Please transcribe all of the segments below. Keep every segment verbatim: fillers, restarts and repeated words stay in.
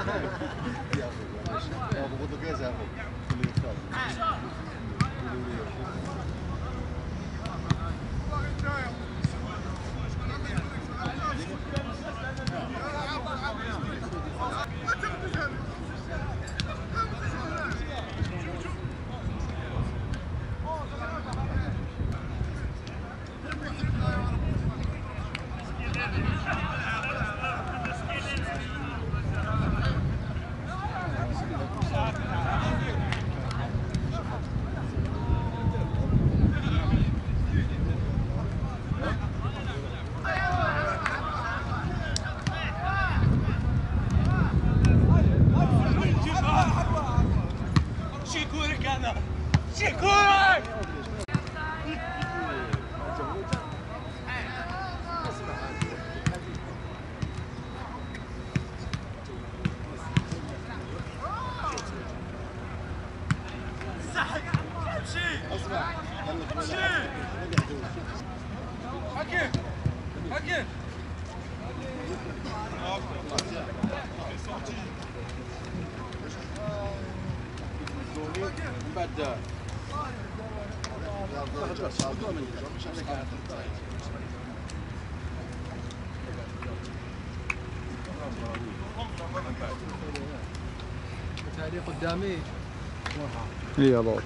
O português é شيكورك انا شيكورك اسمع حكي حكي بعد هذه قدامي يلا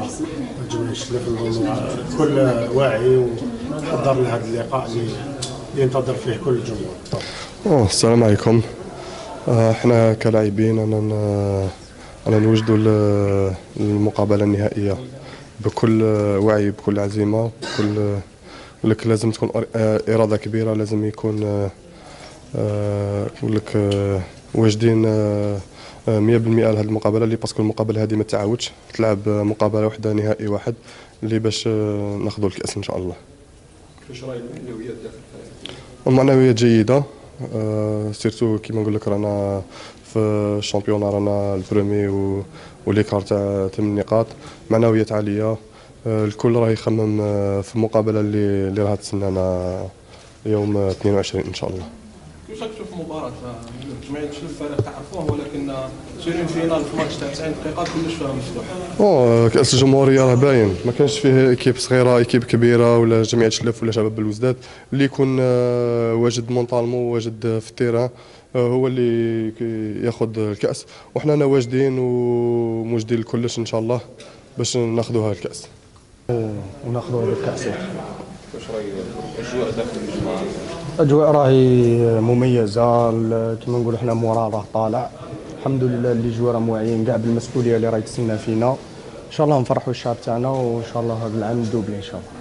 جميع الشلف كل واعي وحضر لهذا اللقاء اللي ينتظر فيه كل الجمهور. السلام عليكم. احنا كلاعبين انا انا نوجدوا المقابله النهائيه بكل وعي بكل عزيمه بكل لك لازم تكون اراده كبيره، لازم يكون لك واجدين مية بالمية لهذه المقابله اللي باسكو المقابله هذه ما تعاودش تلعب مقابله واحده نهائي واحد اللي باش ناخذوا الكاس ان شاء الله. كيفاش راهي المعنويات داخل الفريق؟ المعنويات جيده، أه سيرتو كيما نقول لك رانا في الشامبيون رانا البرومي وليكار تاع ثمان نقاط، معنويات عاليه. أه الكل راه يخمم في المقابله اللي اللي راها تسنانا يوم اثنين وعشرين ان شاء الله. كيفاش راك تشوف المباراه؟ جمعيه الشلف فريق تعرفوه ولكن سيرين فينال في ماتش تاع تسعين دقيقه كلش فيها مفتوح. اوه كاس الجمهوريه راه باين ما كانش فيه ايكيب صغيره ايكيب كبيره ولا جمعيه الشلف ولا شباب بلوزداد، اللي يكون واجد مونطالمون واجد في التيران هو اللي ياخذ الكاس، وحنا واجدين وموجدين لكلش ان شاء الله باش ناخذوا هذا الكاس وناخذوا هذا الكاس. كيفاش راهي الاجواء داخل الجماعه؟ الاجواء راهي مميزه، كما نقولوا حنا مورال راه طالع الحمد لله. اللي جوا راه واعيين كاع بالمسؤوليه اللي راهي تسنى فينا، ان شاء الله نفرحوا الشعب تاعنا وان شاء الله هذا العام ندوبلي ان شاء الله.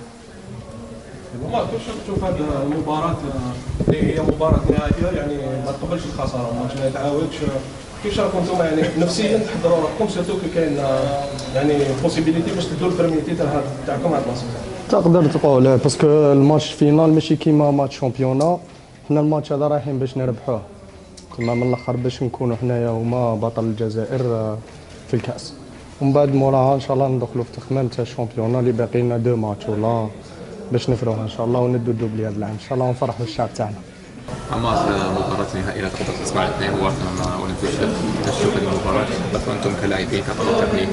والله كيفاش تشوف هذه المباراه اللي هي مباراه نهائيه يعني ما تقبلش الخساره، الماتش ما يتعاودش، كيفاش راكم نتوما يعني نفسيا تحضروا راكم سيرتو كي كاين يعني بوسيبيليتي باش تدوا البريمي تيتر تاعكم هذا الماتش؟ تقدر تقول باسكو الماتش فينال ماشي كيما ماتش شامبيونا، حنا الماتش هذا رايحين باش نربحوه، كما من الاخر باش نكونوا حنايا هما بطل الجزائر في الكاس، ومن بعد موراها ان شاء الله ندخلوا في تخمام تاع الشامبيونا اللي باقي لنا دو ماتش ولا باش نفروها ان شاء الله وندوا الدوبلي هذا العام ان شاء الله ونفرحوا الشعب تاعنا. عمار مباراة نهائية تقدر تسمع الاثنين مواطن اولمبي كيفاش تشوف هذه المباراة انتم كلاعبين كطاقم تقني؟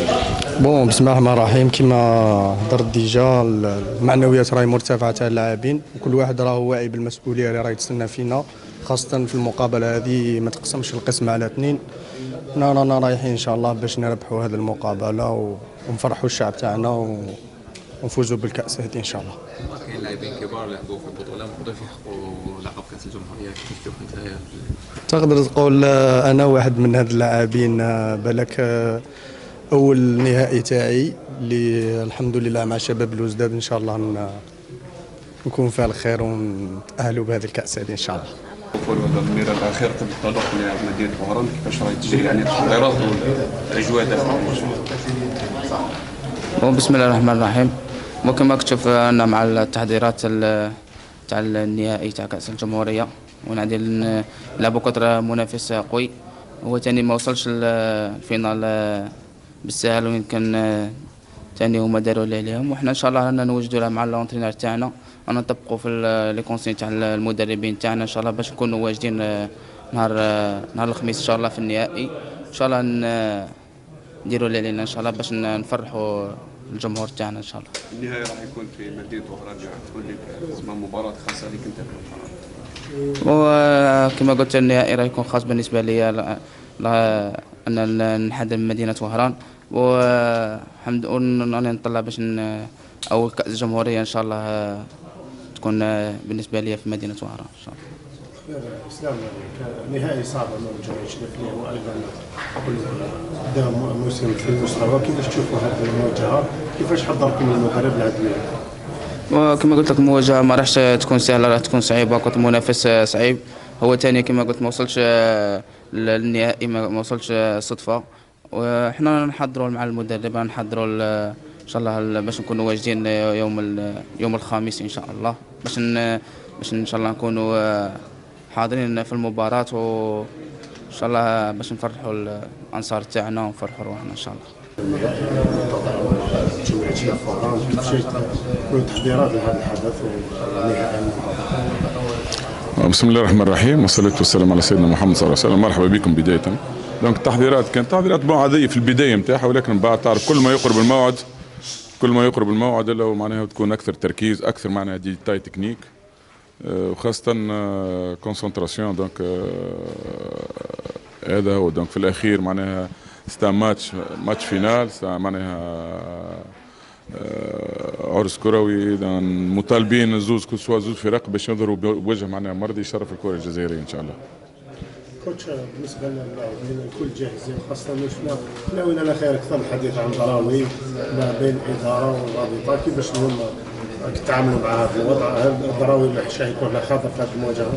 بون بسم الله الرحمن الرحيم، كما هضرت ديجا المعنويات راهي مرتفعة تاع اللاعبين وكل واحد راه واعي بالمسؤولية اللي راهي تسنى فينا، خاصة في المقابلة هذه ما تقسمش القسم على اثنين. حنا رانا رايحين ان شاء الله باش نربحوا هذه المقابلة ونفرحوا الشعب تاعنا ونفوزوا بالكأس هذه ان شاء الله. كاين لاعبين كبار لعبوا في البطولة ما يقدروش يحققوا لقب كأس الجمهورية، كيف تشوف انت؟ تقدر تقول انا واحد من هاد اللاعبين، بالك اول نهائي تاعي اللي الحمد لله مع شباب بلوزداد ان شاء الله نكون فيها الخير ونتأهلوا بهذه الكأس هذه ان شاء الله. هذا الميران الاخير تم التطرق لمدينه وهران، كيفاش راهي تجري يعني التحضيرات والاجواء داخل الماتش؟ بسم الله الرحمن الرحيم. وكما تشوف انا مع التحضيرات تاع النهائي تاع كاس الجمهوريه، ونعدي نلعبوا كونتر منافس قوي، هو ثاني ما وصلش الفينال بالسهل ويمكن ثاني هما داروا اللي عليهم، وحنا ان شاء الله رانا نوجدوا مع لونترينور تاعنا رانا نطبقوا في لي كونسين تاع المدربين تاعنا ان شاء الله باش نكونوا واجدين نهار نهار الخميس ان شاء الله في النهائي، ان شاء الله نديروا اللي علينا ان شاء الله باش نفرحوا الجمهور تاعنا ان شاء الله. النهائي راح يكون في مدينه وهران، تقول لي اسمها مباراه خاصه لك انت في وكما قلت النهائي راح يكون خاص بالنسبه لي ان نحدد مدينه وهران، والحمد لله نطلع باش اول كاس الجمهوريه ان شاء الله تكون بالنسبه لي في مدينه وهران ان شاء الله. اسلام نهائي صعب امام جمعيه الشلف اللي هو ايضا بدا موسم في المستوى، كيفاش تشوفوا هذه المواجهه؟ كيفاش حضركم المدرب لهذا النهائي؟ وكما قلت لك المواجهه ما راحش تكون سهله، راح تكون صعيبه، كنت منافس صعيب، هو ثاني كما قلت ما وصلش للنهائي ما وصلش صدفه، وحنا نحضروا مع المدرب نحضروا ان شاء الله باش نكونوا واجدين يوم يوم الخميس ان شاء الله باش باش ان شاء الله نكونوا حاضرين في المباراة وان شاء الله باش نفرحوا الانصار تاعنا ونفرحوا روحنا ان شاء الله. جمعية الشلف وهران كيفاش تكون التحضيرات لهذا الحدث ونهائي المباراة؟ بسم الله الرحمن الرحيم والصلاة والسلام على سيدنا محمد صلى الله عليه وسلم. مرحبا بكم بداية. دونك التحضيرات كانت تحضيرات عادية في البداية نتاعها، ولكن بعد تعرف كل ما يقرب الموعد كل ما يقرب الموعد الا معناها تكون اكثر تركيز، اكثر معناها ديتاي تكنيك، وخاصة كونسنتراسيون. دونك هذا هو. دونك في الأخير معناها ستا ماتش ماتش فينال، ستا معناها عرس كروي، مطالبين زوز كل سوا زوز فرق باش يظهروا بوجه معناها مرضي يشرف الكره الجزائريه ان شاء الله. كوتش بالنسبه للاعبين الكل جاهزين، خاصه شفنا ناويين على خير اكثر الحديث عن ضراوي ما بين الاداره والرابطه، كيفاش اليوم تتعاملوا مع هذا الوضع؟ هل الضراوي اللي حيكون له خاطر في هذه المواجهه؟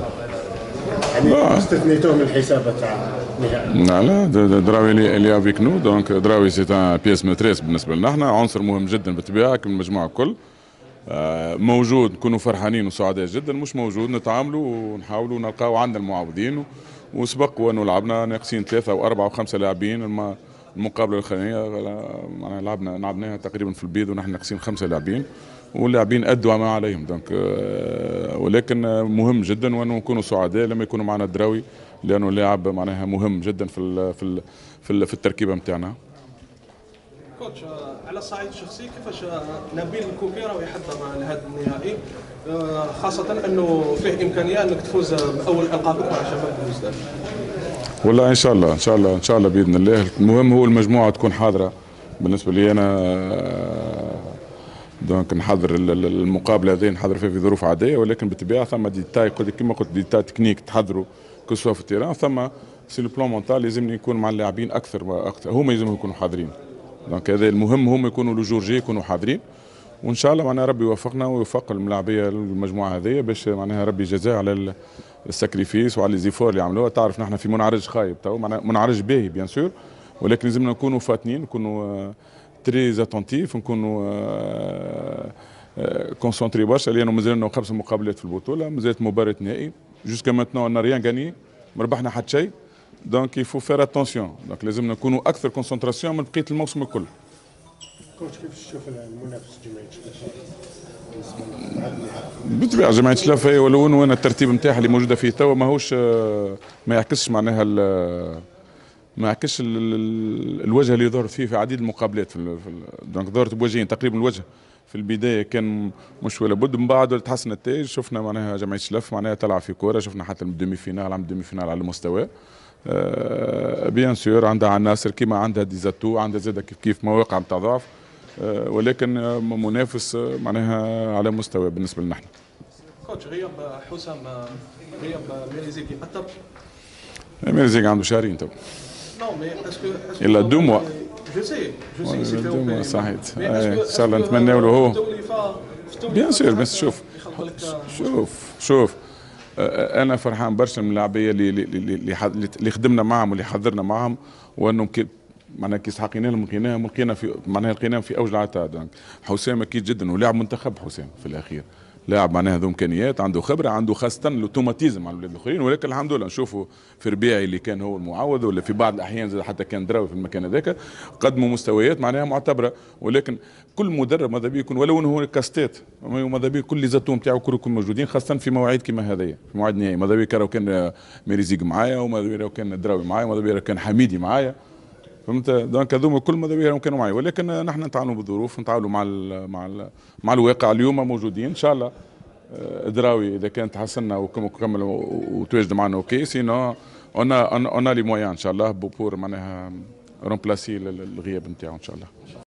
يعني استثنيتوه من الحسابات تاع النهائي. لا لا دراوي اللي افيك نو، دونك دراوي سي ان بيس ماتريس بالنسبه لنا احنا، عنصر مهم جدا بالطبيعه كما المجموعه الكل. موجود نكونوا فرحانين وسعداء جدا، مش موجود نتعاملوا ونحاولوا نلقاو عندنا المعاوضين. وسبق وانه لعبنا ناقصين ثلاثه او اربعه او خمسه لاعبين، المقابله الاخرانيه معناها لعبنا لعبناها تقريبا في البيض ونحن ناقصين خمسه لاعبين، واللاعبين ادوا ما عليهم. دونك ولكن مهم جدا وانه نكونوا سعداء لما يكونوا معنا الدراوي، لانه لاعب معناها مهم جدا في ال في ال في, ال في التركيبه نتاعنا. كوتش على الصعيد الشخصي كيفاش نبيل الكوكي راه يحضر لهذا النهائي، خاصه انه فيه امكانيه انك تفوز باول القابك مع شباب بلوزداد؟ والله ان شاء الله ان شاء الله ان شاء الله باذن الله. المهم هو المجموعه تكون حاضره. بالنسبه لي انا دونك نحضر المقابله هذه نحضر فيها في ظروف عاديه، ولكن بالطبيعه ثم ديتاي كما قلت ديتاي تكنيك تحضروا كل سوا في التيران، ثم سي لو بلان مونتال لازم يكون مع اللاعبين اكثر اكثر هما لازم يكونوا حاضرين. دونك هذا المهم هم يكونوا لو جور جي يكونوا حاضرين، وان شاء الله معناها ربي يوفقنا ويوفق الملاعبيه المجموعه هذه باش معناها ربي يجازيها على الساكريفيس وعلى ليزيفور اللي عملوها. تعرف نحن في منعرج خايب تو، معناها منعرج باهي بيان سور، ولكن لازمنا نكونوا فاتنين، نكونوا تري اتونتيف، نكونوا كونسونتري برشا، لانه مازال لنا خمس مقابلات في البطوله، مازالت مباراه نهائي جوسكا ماتنون انا ريان غاني، ما ربحنا حتى شيء. دونك يفو فير اتونسيون، دونك لازمنا نكونوا اكثر كونسنتراسيون من بقيه الموسم الكل. كوتش كيف تشوف المنافس جمعيه شلافه؟ بالطبيعه جمعيه شلافه ولو انه انا الترتيب نتاعها اللي موجوده فيه توا ماهوش ما يعكسش معناها ما يعكسش الوجه اللي ظهر فيه في عديد المقابلات في دونك ظهرت بوجهين تقريبا. الوجه في البدايه كان مش ولا بد، من بعد تحسن النتائج، شفنا معناها جمعيه شلاف معناها تلعب في كوره، شفنا حتى الدومي فينال عم دومي فينال على المستوى. آه بيان سور عندها عناصر كيما عندها ديزاتو، عندها زاده كيف كيف مواقع نتاع ضعف، آه ولكن منافس معناها على مستوى بالنسبه لنا. كوتش غياب حسام، غياب ميريزيك يأثر؟ ميريزيك عنده شهرين تو. نو مي اسكو الا دو موا جو سي جو سي سي دو موا صحيت. ان شاء الله نتمناو له هو بيان سور. بس شوف شوف شوف انا فرحان برشا من اللاعبيه اللي اللي اللي خدمنا معهم واللي حضرنا معهم، وانهم معناها كي استحقينا لهم لقيناهم لقينا في معناها لقيناهم في اوج العتاد. دونك حسام اكيد جدا ولاعب منتخب حسام في الاخير، لاعب معناها ذو امكانيات، عنده خبره، عنده خاصه الاوتوماتيزم على الاولاد الاخرين، ولكن الحمد لله نشوفوا في ربيعي اللي كان هو المعوض، ولا في بعض الاحيان زاد حتى كان دراوي في المكان هذاك، قدموا مستويات معناها معتبره. ولكن كل مدرب ماذا بيه يكون ولو انه هو كاستات ماذا بيه كل زاتو نتاعو كل يكون موجودين، خاصه في مواعيد كما هذيا، في مواعيد نهائي. ماذا بيه لو كان ميريزيق معايا، وماذا بيه لو كان دراوي معايا، وماذا بيه لو كان حميدي معايا، فهمت؟ دونك هذوما كل ماذا بيه كانوا معي، ولكن نحن نتعاملوا بالظروف، نتعاملوا مع ال مع ال مع الواقع. اليوم موجودين ان شاء الله. دراوي اذا كان تحسنا وكمل وتواجد معنا اوكي، سينو انا انا لي مويان ان شاء الله بور معناها رومبلاسي الغياب نتاعو ان شاء الله.